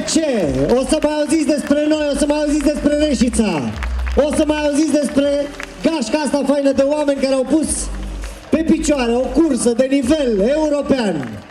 ce? O să mai auziți despre noi, o să mai auziți despre Reșița, o să mai auziți despre gașca asta faină de oameni care au pus pe picioare o cursă de nivel european.